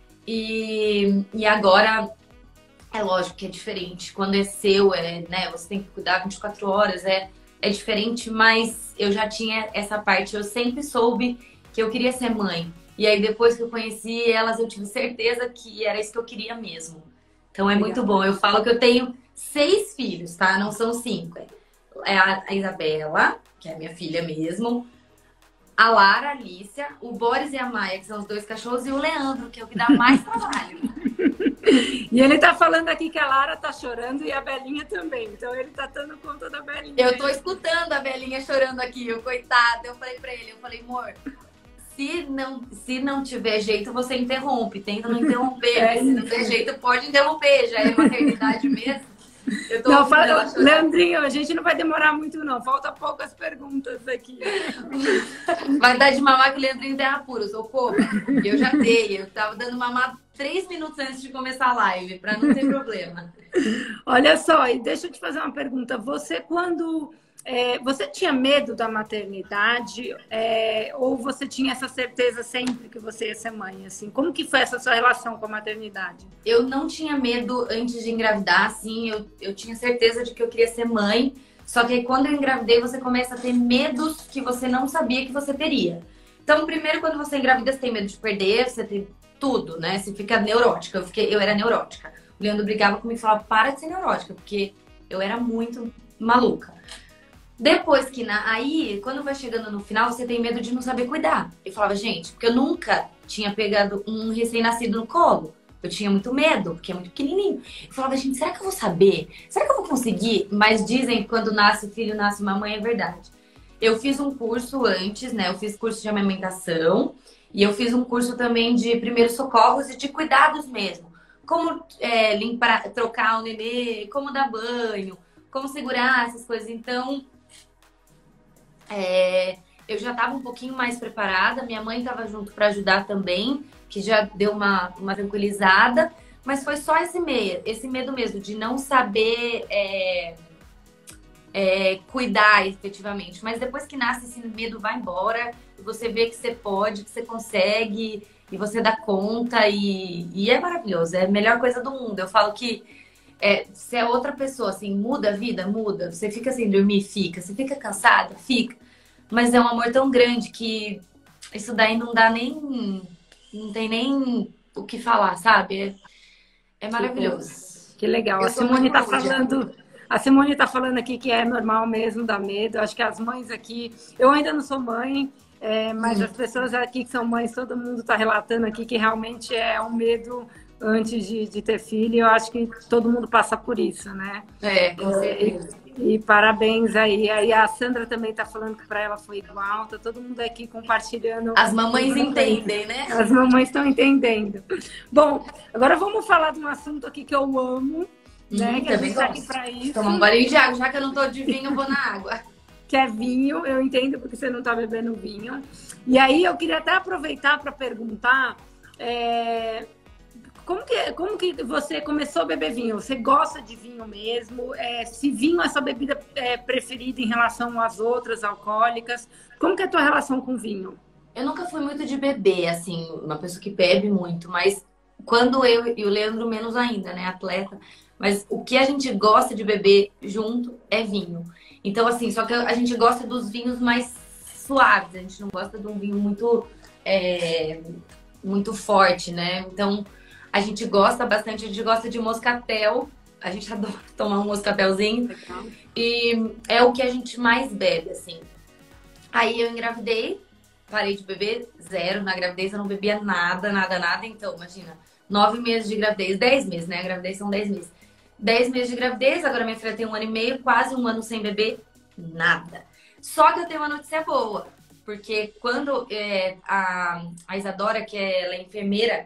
E, e agora, é lógico que é diferente. Quando é seu, é, né, você tem que cuidar vinte e quatro horas, é, é diferente. Mas eu já tinha essa parte, eu sempre soube que eu queria ser mãe. E aí, depois que eu conheci elas, eu tive certeza que era isso que eu queria mesmo. Então, é muito bom. Eu falo que eu tenho seis filhos, tá? Não são cinco, é. É a Isabela, que é minha filha mesmo, a Lara, a Alicia, o Boris e a Maia, que são os dois cachorros, e o Leandro, que é o que dá mais trabalho. E ele tá falando aqui que a Lara tá chorando e a Belinha também. Então ele tá dando conta da Belinha. Eu tô escutando a Belinha chorando aqui, eu, coitada. Eu falei pra ele, eu falei, amor, se não, se não tiver jeito, você interrompe. Tenta não interromper. É, se não tiver jeito, pode interromper. Já é maternidade mesmo. Eu tô não, fala, Leandrinho, a gente não vai demorar muito, não. Falta poucas perguntas aqui. Vai dar de mamar que o Leandrinho tem apuro, socorro. Eu já dei. Eu tava dando mamar três minutos antes de começar a live, pra não ter problema. Olha só, e deixa eu te fazer uma pergunta. Você, quando... É, você tinha medo da maternidade é, ou você tinha essa certeza sempre que você ia ser mãe? Assim? Como que foi essa sua relação com a maternidade? Eu não tinha medo antes de engravidar, assim, eu, eu tinha certeza de que eu queria ser mãe, só que aí, quando eu engravidei você começa a ter medos que você não sabia que você teria. Então, primeiro, quando você engravida, você tem medo de perder, você tem tudo, né? Você fica neurótica, eu, fiquei, eu era neurótica. O Leandro brigava comigo e falava, para de ser neurótica, porque eu era muito maluca. Depois que, na, aí, quando vai chegando no final, você tem medo de não saber cuidar. Eu falava, gente, porque eu nunca tinha pegado um recém-nascido no colo. Eu tinha muito medo, porque é muito pequenininho. Eu falava, gente, será que eu vou saber? Será que eu vou conseguir? Mas dizem que quando nasce filho, nasce mamãe, é verdade. Eu fiz um curso antes, né? Eu fiz curso de amamentação. E eu fiz um curso também de primeiros socorros e de cuidados mesmo. como é, limpar, trocar o nenê, como dar banho, como segurar essas coisas. Então, é, eu já estava um pouquinho mais preparada. Minha mãe estava junto para ajudar também, que já deu uma, uma tranquilizada. Mas foi só esse medo, esse medo mesmo de não saber é, é, cuidar efetivamente. Mas depois que nasce, esse medo vai embora. E você vê que você pode, que você consegue, e você dá conta. E, e é maravilhoso, é a melhor coisa do mundo. Eu falo que é, se é outra pessoa, assim, muda a vida, muda. Você fica sem dormir, fica. Você fica cansada, fica. Mas é um amor tão grande que isso daí não dá nem... Não tem nem o que falar, sabe? É, é maravilhoso. Que legal. Eu A sou Simone muito está rude. falando... A Simone está falando aqui que é normal mesmo, dá medo. Acho que as mães aqui... Eu ainda não sou mãe, é, mas Hum. as pessoas aqui que são mães, todo mundo está relatando aqui que realmente é um medo antes de, de ter filho. Eu acho que todo mundo passa por isso, né? É, com certeza. E, e parabéns aí. Aí a Sandra também está falando que para ela foi igual. Tá todo mundo aqui compartilhando. As mamães entendem, né? As mamães estão entendendo. Bom, agora vamos falar de um assunto aqui que eu amo, né? Hum, Que a também gente tá gosto. aqui para isso. Tomar um barulho de água. Já que eu não tô de vinho, eu vou na água. Que é vinho. Eu entendo porque você não está bebendo vinho. E aí eu queria até aproveitar para perguntar... É... Como que, como que você começou a beber vinho? Você gosta de vinho mesmo? É, se vinho é sua bebida é, preferida em relação às outras alcoólicas? Como que é a tua relação com vinho? Eu nunca fui muito de beber, assim, uma pessoa que bebe muito, mas quando eu e o Leandro menos ainda, né, atleta, mas o que a gente gosta de beber junto é vinho. Então, assim, só que a gente gosta dos vinhos mais suaves, a gente não gosta de um vinho muito, é, muito forte, né? Então, a gente gosta bastante, a gente gosta de moscatel, a gente adora tomar um moscatelzinho, Legal. e é o que a gente mais bebe, assim. Aí eu engravidei, parei de beber, zero. Na gravidez eu não bebia nada, nada, nada. Então, imagina, nove meses de gravidez, dez meses, né? A gravidez são dez meses. Dez meses de gravidez, agora minha filha tem um ano e meio, quase um ano sem beber, nada. Só que eu tenho uma notícia boa, porque quando é, a, a Isadora, que é, ela é enfermeira,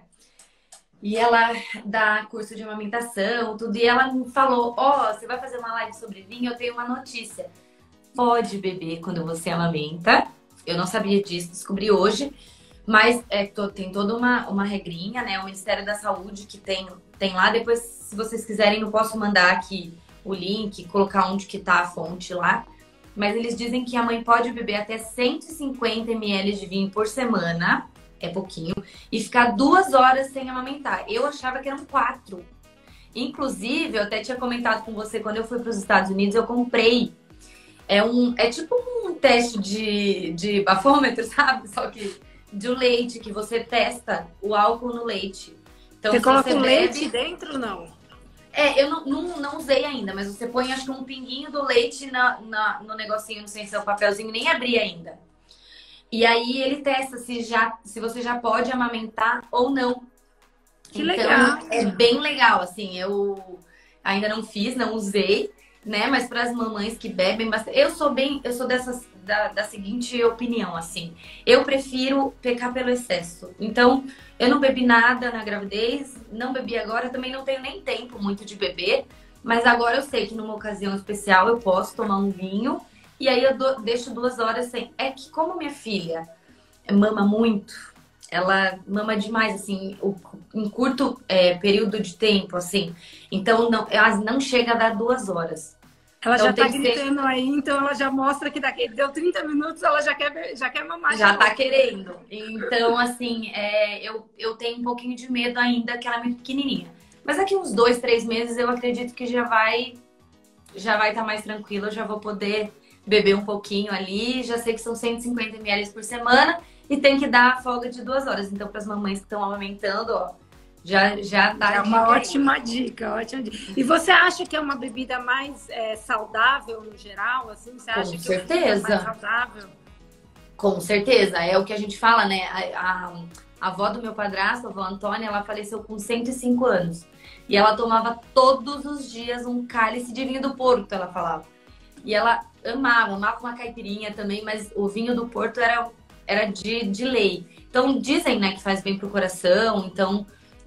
e ela dá curso de amamentação, tudo, e ela me falou, ó, oh, você vai fazer uma live sobre vinho, eu tenho uma notícia. Pode beber quando você amamenta. Eu não sabia disso, descobri hoje. Mas é, tem toda uma, uma regrinha, né? O Ministério da Saúde que tem, tem lá. Depois, se vocês quiserem, eu posso mandar aqui o link, colocar onde que tá a fonte lá. Mas eles dizem que a mãe pode beber até cento e cinquenta mililitros de vinho por semana. É pouquinho. E ficar duas horas sem amamentar. Eu achava que eram quatro. Inclusive, eu até tinha comentado com você, quando eu fui para os Estados Unidos, eu comprei. É, um, é tipo um teste de, de bafômetro, sabe? Só que de leite, que você testa o álcool no leite. Então, você se coloca você o bebe... leite dentro ou não? É, eu não, não, não usei ainda, mas você põe acho que um pinguinho do leite na, na, no negocinho, não sei se é o papelzinho, nem abri ainda. E aí ele testa se, já, se você já pode amamentar ou não. Que então, legal. É bem legal, assim, eu ainda não fiz, não usei, né? Mas para as mamães que bebem bastante, eu sou bem, eu sou dessas da, da seguinte opinião, assim, eu prefiro pecar pelo excesso. Então, eu não bebi nada na gravidez, não bebi agora, também não tenho nem tempo muito de beber, mas agora eu sei que numa ocasião especial eu posso tomar um vinho e aí eu do, deixo duas horas sem. É que como minha filha mama muito, ela mama demais, assim, em curto é, período de tempo, assim. Então, não, ela não chega a dar duas horas. Ela então, já tá ser... gritando aí, então ela já mostra que daqui deu trinta minutos, ela já quer, já quer mamar. Já tá querendo. Então, assim, é, eu, eu tenho um pouquinho de medo ainda, que ela é muito pequenininha. Mas daqui uns dois, três meses, eu acredito que já vai já vai estar tá mais tranquila, eu já vou poder beber um pouquinho ali. Já sei que são cento e cinquenta mililitros por semana. E tem que dar a folga de duas horas. Então, para as mamães que estão amamentando, ó, já, já dá É uma dica ótima aí. dica, ótima dica. E você acha que é uma bebida mais é, saudável no geral? Assim? Você acha Com que certeza. é mais saudável? Com certeza. É o que a gente fala, né? A, a, a avó do meu padrasto, a avó Antônia, ela faleceu com cento e cinco anos. E ela tomava todos os dias um cálice de vinho do Porto, ela falava. E ela amava, amava uma caipirinha também, mas o vinho do Porto era... era de, de lei. Então, dizem, né, que faz bem pro coração. Então,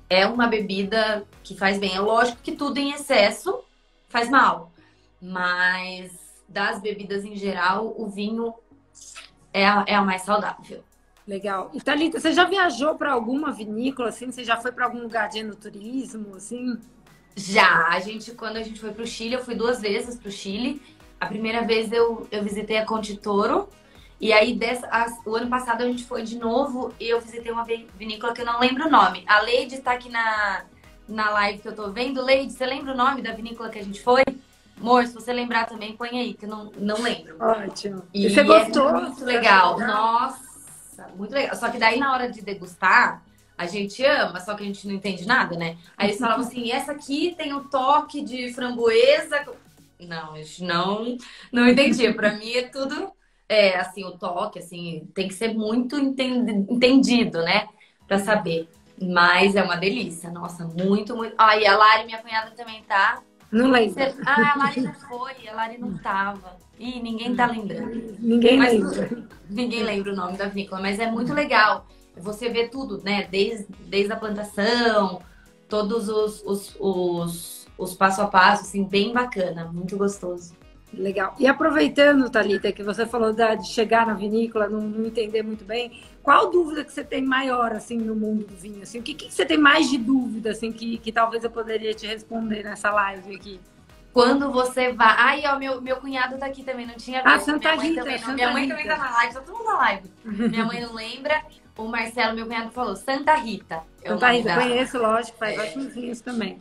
é uma bebida que faz bem. É lógico que tudo em excesso faz mal, mas das bebidas em geral, o vinho é a, é a mais saudável. Legal. E Thalita, você já viajou para alguma vinícola, assim? Você já foi para algum lugar de enoturismo, assim? Já, a gente, quando a gente foi pro Chile, eu fui duas vezes pro Chile. A primeira vez eu, eu visitei a Conte Toro. E aí, dessa, a, o ano passado a gente foi de novo e eu visitei uma vinícola que eu não lembro o nome. A Leide está aqui na, na live que eu tô vendo. Leide, você lembra o nome da vinícola que a gente foi? Amor, se você lembrar também, põe aí, que eu não, não lembro. Ótimo. E, e você gostou? É muito legal. Nossa, muito legal. Só que daí, na hora de degustar, a gente ama, só que a gente não entende nada, né? Aí eles falavam assim, essa aqui tem um toque de framboesa. Não, a gente não, não entendia. Pra mim é tudo... É, assim, o toque, assim, tem que ser muito entendido, né? Pra saber. Mas é uma delícia. Nossa, muito, muito... Ah, e a Lari, minha cunhada, também tá. Não lembro. Você... Ah, a Lari não foi, a Lari não tava. Ih, ninguém tá lembrando. Ninguém mas, lembra. Ninguém lembra o nome da vinícola, mas é muito legal. Você vê tudo, né? Desde, desde a plantação, todos os, os, os, os passo a passo, assim, bem bacana, muito gostoso. Legal. E aproveitando, Thalita, que você falou da, de chegar na vinícola, não, não entender muito bem, qual dúvida que você tem maior, assim, no mundo do vinho? Assim, o que, que você tem mais de dúvida, assim, que, que talvez eu poderia te responder nessa live aqui? Quando você vai... Ai, ó, meu, meu cunhado tá aqui também, não tinha Ah, visto. Santa minha Rita. Mãe também, Santa minha mãe Rita. também tá na live, tá todo mundo na live. Minha mãe não lembra. O Marcelo, meu cunhado, falou Santa Rita. É Santa Rita, da... conheço, lógico, faz é. ótimos vinhos também.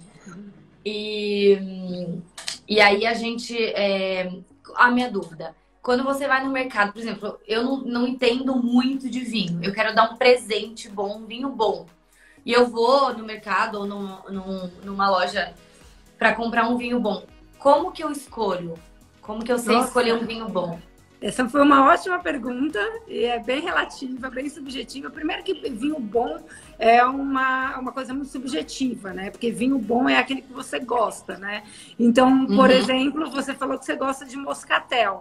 E, e aí a gente... É... A minha dúvida, quando você vai no mercado, por exemplo, eu não, não entendo muito de vinho. Eu quero dar um presente bom, um vinho bom. E eu vou no mercado ou num, num, numa loja para comprar um vinho bom. Como que eu escolho? Como que eu sei Nossa. escolher um vinho bom? Essa foi uma ótima pergunta e é bem relativa, bem subjetiva. Primeiro que vinho bom é uma, uma coisa muito subjetiva, né? Porque vinho bom é aquele que você gosta, né? Então, por uhum. exemplo, você falou que você gosta de moscatel.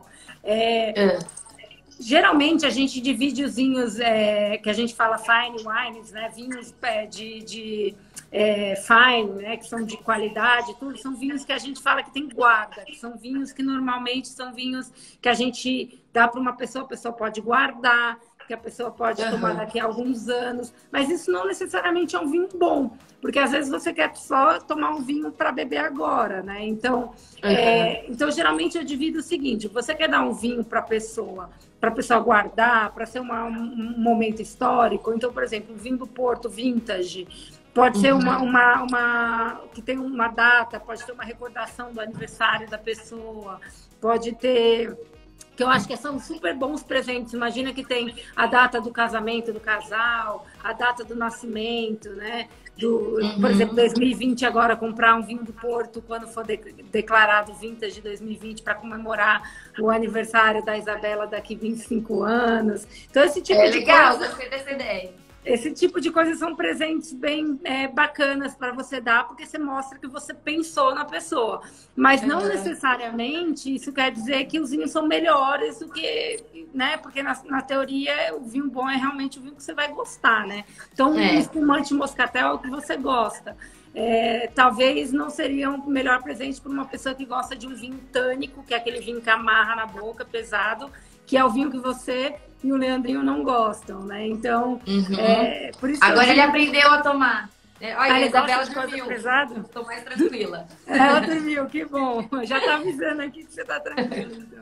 É, é. Geralmente a gente divide os vinhos é, que a gente fala fine wines, né? Vinhos é, de, de é, fine, né? Que são de qualidade, tudo são vinhos que a gente fala que tem guarda, que são vinhos que normalmente são vinhos que a gente dá para uma pessoa, a pessoa pode guardar, que a pessoa pode uhum. tomar daqui a alguns anos, mas isso não necessariamente é um vinho bom, porque às vezes você quer só tomar um vinho para beber agora, né? Então, uhum. é, então geralmente eu divido o seguinte: você quer dar um vinho para a pessoa, para a pessoa guardar, para ser uma, um momento histórico. Então, por exemplo, um vinho do Porto vintage pode ser uma, uma, uma que tem uma data, pode ter uma recordação do aniversário da pessoa, pode ter... que eu acho que são super bons presentes. Imagina que tem a data do casamento do casal, a data do nascimento, né? Do, uhum. Por exemplo, dois mil e vinte agora, comprar um vinho do Porto quando for de, declarado vintage de dois mil e vinte para comemorar o aniversário da Isabela daqui vinte e cinco anos. Então, esse tipo é de legal, coisa... gostei dessa ideia. Esse tipo de coisa são presentes bem é, bacanas para você dar, porque você mostra que você pensou na pessoa. Mas não uhum. necessariamente isso quer dizer que os vinhos são melhores do que, né? Porque na, na teoria o vinho bom é realmente o vinho que você vai gostar, né? Então, um é. espumante moscatel é o que você gosta. É, talvez não seria um melhor presente para uma pessoa que gosta de um vinho tânico, que é aquele vinho que amarra na boca, pesado, que é o vinho que você e o Leandrinho não gostam, né? Então, uhum. é, por isso agora eu... ele aprendeu a tomar. É, olha, ah, a Isabela de dormiu. Estou mais tranquila. Ela dormiu, que bom. Já tá avisando aqui que você tá tranquila, então.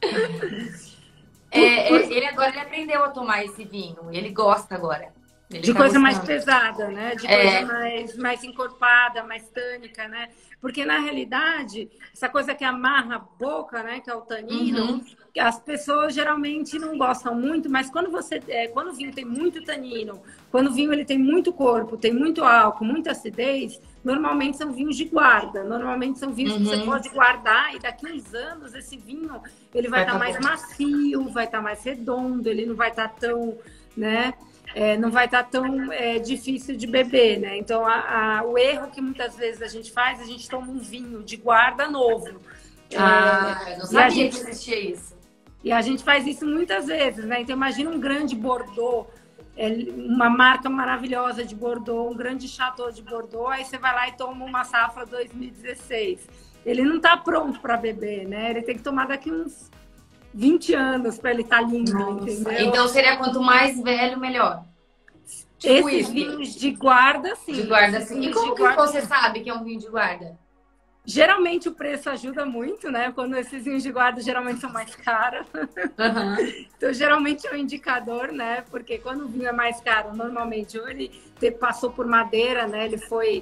É, por... Ele agora ele aprendeu a tomar esse vinho. Ele gosta agora. Ele de tá coisa gostando. mais pesada, né? De é. coisa mais, mais encorpada, mais tânica, né? Porque, na realidade, essa coisa que amarra a boca, né? Que é o tanino, uhum. as pessoas geralmente não gostam muito, mas quando você é, quando o vinho tem muito tanino, quando o vinho ele tem muito corpo, tem muito álcool, muita acidez, normalmente são vinhos de guarda. Normalmente são vinhos uhum. que você pode guardar e daqui a uns anos esse vinho ele vai estar tá mais bom. macio, vai estar tá mais redondo, ele não vai estar tá tão, né? É, não vai estar tá tão é, difícil de beber, né? Então, a, a, o erro que muitas vezes a gente faz, a gente toma um vinho de guarda novo. Ah, é, eu não sabia gente, que existia isso. E a gente faz isso muitas vezes, né? Então, imagina um grande Bordeaux é uma marca maravilhosa de Bordeaux, um grande chateau de Bordeaux, aí você vai lá e toma uma safra dois mil e dezesseis. Ele não está pronto para beber, né? Ele tem que tomar daqui uns vinte anos para ele estar tá lindo, Nossa. Entendeu? Então seria quanto mais velho, melhor. Tipo Esses isso. vinhos de guarda, sim. De guarda, sim. E como que guarda... você sabe que é um vinho de guarda? Geralmente o preço ajuda muito, né? Quando esses vinhos de guarda geralmente são mais caros. Uhum. Então, geralmente é um indicador, né? Porque quando o vinho é mais caro, normalmente ou ele passou por madeira, né? Ele foi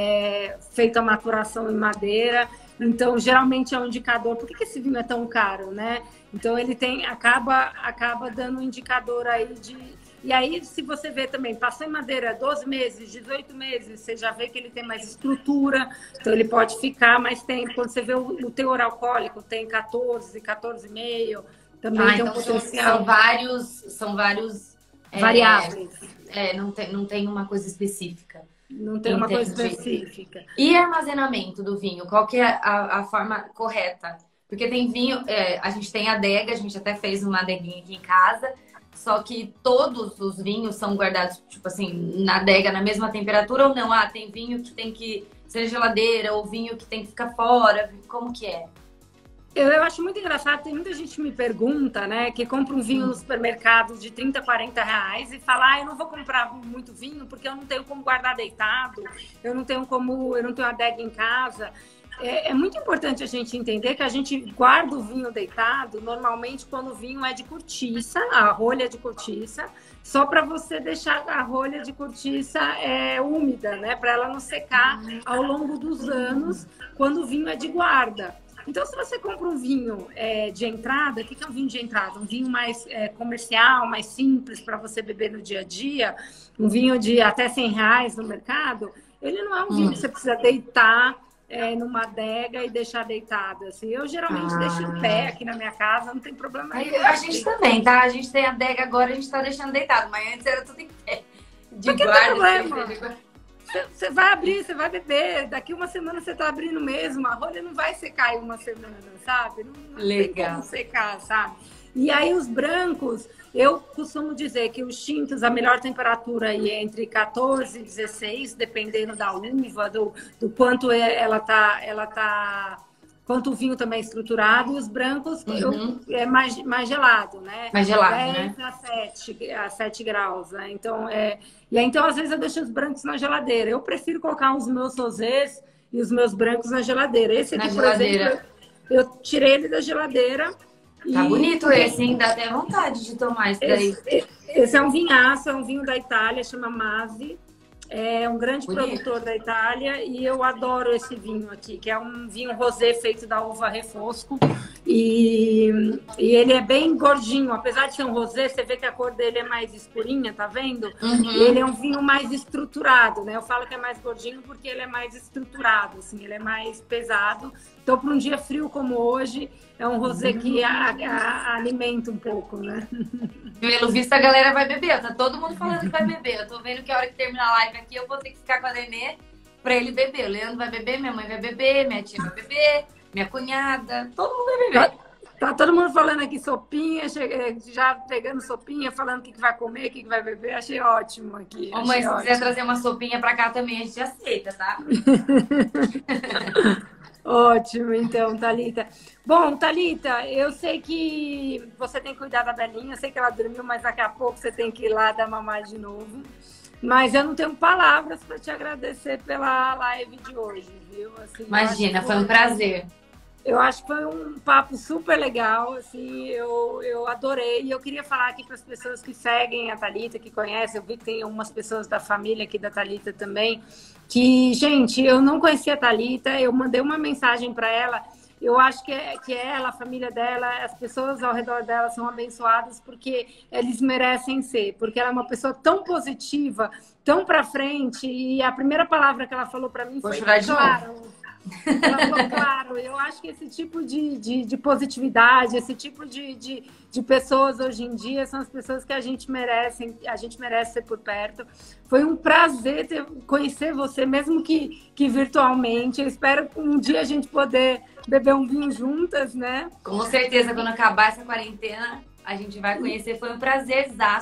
é, feito a maturação em madeira. Então, geralmente é um indicador. Por que, que esse vinho é tão caro, né? Então, ele tem, acaba, acaba dando um indicador aí de... E aí, se você vê também, passou em madeira doze meses, dezoito meses, você já vê que ele tem mais estrutura, então ele pode ficar mais tempo. Quando você vê o, o teor alcoólico, tem quatorze, quatorze vírgula cinco, também ah, tem então um potencial. São vários, são vários variáveis. É, é, não, tem, não tem uma coisa específica. Não tem Entendi. Uma coisa específica. E armazenamento do vinho? Qual que é a, a forma correta? Porque tem vinho, é, a gente tem adega, a gente até fez uma adeguinha aqui em casa, só que todos os vinhos são guardados, tipo assim, na adega, na mesma temperatura ou não? Ah, tem vinho que tem que ser geladeira ou vinho que tem que ficar fora. Como que é? Eu, eu acho muito engraçado, tem muita gente que me pergunta, né, que compra um vinho no supermercado de trinta, quarenta reais e fala, ah, eu não vou comprar muito vinho porque eu não tenho como guardar deitado, eu não tenho como, eu não tenho adega em casa. É, é muito importante a gente entender que a gente guarda o vinho deitado normalmente quando o vinho é de cortiça, a rolha é de cortiça, só para você deixar a rolha de cortiça é, úmida, né? Para ela não secar ao longo dos anos quando o vinho é de guarda. Então, se você compra um vinho é, de entrada, o que é um vinho de entrada? Um vinho mais é, comercial, mais simples para você beber no dia a dia, um vinho de até cem reais no mercado, ele não é um vinho que você precisa deitar É, numa adega e deixar deitado, assim. Eu geralmente ah. deixo em pé aqui na minha casa, não tem problema nenhum. A gente também, tá? A gente tem adega agora, a gente tá deixando deitado, mas antes era tudo em pé. De Porque guarda, não tem problema. Você vai abrir, você vai beber, daqui uma semana você tá abrindo mesmo, a rolha não vai secar em uma semana, sabe? Não, não Legal. Tem como secar, sabe? E aí os brancos, eu costumo dizer que os tintos, a melhor temperatura aí é entre quatorze e dezesseis, dependendo da uva, do, do quanto ela tá, ela tá, quanto o vinho também é estruturado, e os brancos uhum. eu, é mais, mais gelado, né? Mais gelado, dez né? a sete, a sete graus, né? Então, é, e aí, então, às vezes eu deixo os brancos na geladeira. Eu prefiro colocar os meus rosés e os meus brancos na geladeira. Esse aqui, na por geladeira. exemplo, eu, eu tirei ele da geladeira. Tá e... bonito esse, hein? Dá até vontade de tomar esse daí. Esse, esse é um vinhaço, é um vinho da Itália, chama Masi. É um grande bonito. Produtor da Itália e eu adoro esse vinho aqui, que é um vinho rosé feito da uva refosco. E, e ele é bem gordinho, apesar de ser um rosé, você vê que a cor dele é mais escurinha, tá vendo? Uhum. Ele é um vinho mais estruturado, né? Eu falo que é mais gordinho porque ele é mais estruturado, assim, ele é mais pesado. Então, para um dia frio como hoje, é um rosé que a, a, alimenta um pouco, né? Pelo visto, a galera vai beber. Tá todo mundo falando que vai beber. Eu tô vendo que a hora que terminar a live aqui, eu vou ter que ficar com a Nenê pra ele beber. O Leandro vai beber, minha mãe vai beber, minha tia vai beber, minha cunhada. Todo mundo vai beber. Tá, tá todo mundo falando aqui sopinha, cheguei, já pegando sopinha, falando o que, que vai comer, o que, que vai beber. Achei ótimo aqui. Ô, mãe, se ótimo. quiser trazer uma sopinha pra cá também, a gente aceita, tá? Ótimo, então, Thalita. Bom, Thalita, eu sei que você tem que cuidar da Belinha, eu sei que ela dormiu, mas daqui a pouco você tem que ir lá dar mamar de novo. Mas eu não tenho palavras para te agradecer pela live de hoje, viu? Assim, Imagina, foi um prazer. Eu acho que foi um papo super legal, assim, eu, eu adorei. E eu queria falar aqui para as pessoas que seguem a Thalita, que conhecem, eu vi que tem algumas pessoas da família aqui da Thalita também, que, gente, eu não conhecia a Thalita, eu mandei uma mensagem para ela, eu acho que, é, que ela, a família dela, as pessoas ao redor dela são abençoadas porque eles merecem ser, porque ela é uma pessoa tão positiva, tão para frente, e a primeira palavra que ela falou para mim Vou foi, chorar de claro... novo. Ela falou, claro, eu acho que esse tipo de, de, de positividade, esse tipo de, de, de pessoas hoje em dia são as pessoas que a gente merece, a gente merece ser por perto. Foi um prazer ter, conhecer você, mesmo que, que virtualmente. Eu espero um dia a gente poder beber um vinho juntas, né? Com certeza, quando acabar essa quarentena, a gente vai conhecer. Foi um prazerzaço.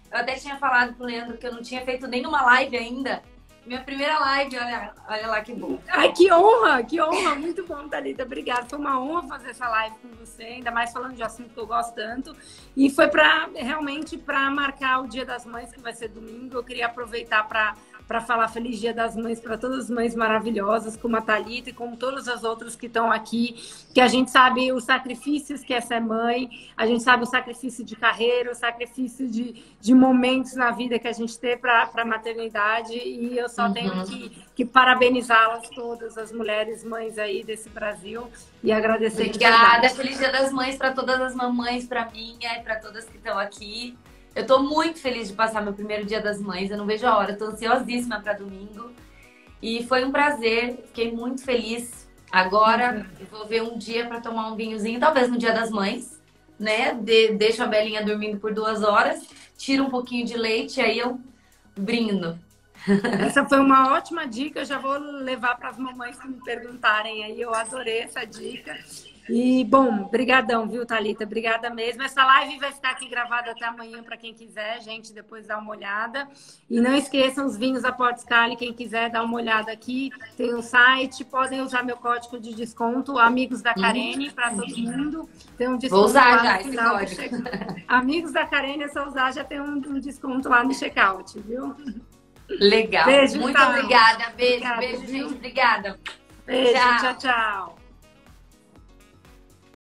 Eu até tinha falado pro Leandro que eu não tinha feito nenhuma live ainda. Minha primeira live, olha, olha lá que bom. Ai, que honra, que honra. Muito bom, Thalita. Obrigada. Foi uma honra fazer essa live com você, ainda mais falando de assunto que eu gosto tanto. E foi para realmente para marcar o Dia das Mães, que vai ser domingo. Eu queria aproveitar para para falar Feliz Dia das Mães para todas as mães maravilhosas, como a Thalita e como todas as outras que estão aqui, que a gente sabe os sacrifícios que é ser mãe, a gente sabe o sacrifício de carreira, o sacrifício de, de momentos na vida que a gente tem para a maternidade, e eu só uhum. tenho que, que parabenizá-las todas, as mulheres mães aí desse Brasil, e agradecer. Obrigada, Feliz Dia das Mães para todas as mamães, para mim e para todas que estão aqui. Eu tô muito feliz de passar meu primeiro Dia das Mães, eu não vejo a hora, tô ansiosíssima para domingo. E foi um prazer, fiquei muito feliz. Agora eu vou ver um dia para tomar um vinhozinho, talvez no Dia das Mães, né? De, deixo a Belinha dormindo por duas horas, tiro um pouquinho de leite e aí eu brindo. Essa foi uma ótima dica, eu já vou levar para as mamães que me perguntarem aí, eu adorei essa dica. E, bom, brigadão, viu, Thalita? Obrigada mesmo. Essa live vai ficar aqui gravada até amanhã para quem quiser, gente, depois dá uma olhada. E não esqueçam os vinhos da Portscale, quem quiser dar uma olhada aqui, tem um site, podem usar meu código de desconto, Amigos da Karene, para todo mundo. Tem um desconto. Vou usar lá já no esse final código. Amigos da Karene, é só usar, já tem um, um desconto lá no checkout, viu? Legal. Beijo, muito então. obrigada. Beijo, Obrigada, beijo, viu? gente. Obrigada. Beijo, tchau, tchau. tchau.